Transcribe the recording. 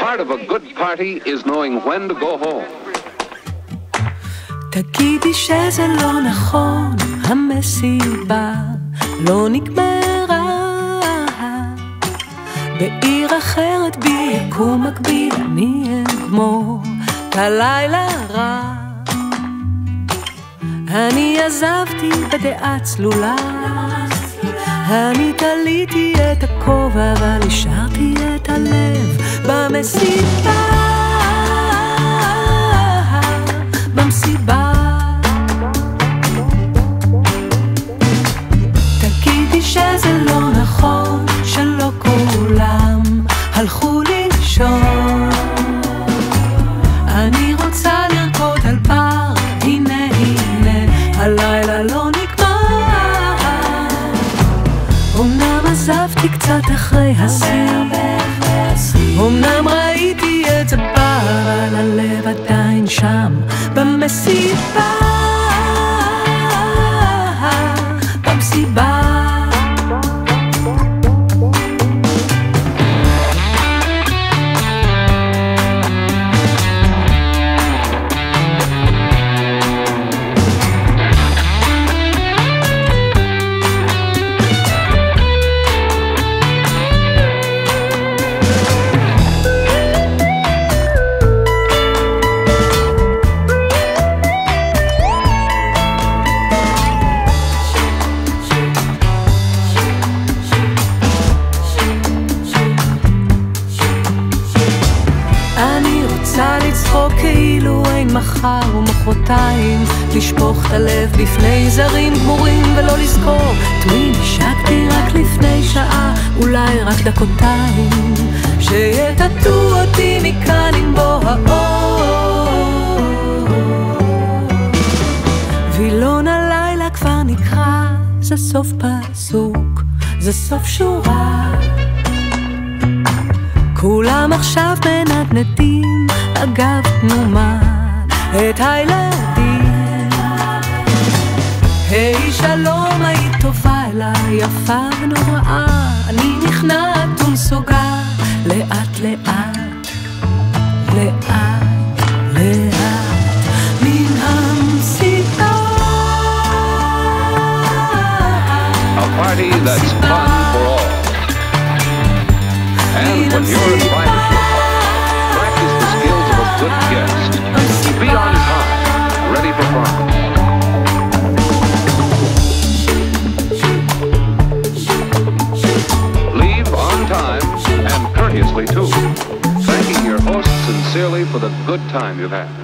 Part of a good party is knowing when to go home. תגידי שזה לא נכון, המסיבה לא נגמרה. בעיר אחרת ביקום מקביל אני אגמור את הלילה רע. אני עזבתי בדעה צלולה, אני תליתי את הכובע אבל השארתי את הלב במסיבה. במסיבה תגידי שזה לא נכון, שלא כולם הלכו לישון. אני רוצה לרקוד על בר, הנה הנה הלילה לא נגמר. אמנם עזבתי קצת אחרי הסיר, אמנם ראיתי את זה בר, אבל הלב עדיין שם במסיבה. במסיבה כאילו אין מחר ומחרתיים, לשפוך את הלב בפני זרים גמורים ולא לזכור תמי נשקתי רק לפני שעה, אולי רק דקותיים, שיטטו אותי מכאן עם בוא האור. וילון הלילה כבר נקרא, זה סוף פסוק, זה סוף שורה. כולם עכשיו מנדנדים אגב תנומה את הילדים. היי שלום, היית טובה אליי, יפה ונוראה, אני נכנעת ונסוגה לאט לאט לאט לאט מן המסיבה. A party that's fun for all. And when you're invited to a party, practice the skills of a good guest. Be on time, ready for fun. Leave on time, and courteously too, thanking your host sincerely for the good time you've had.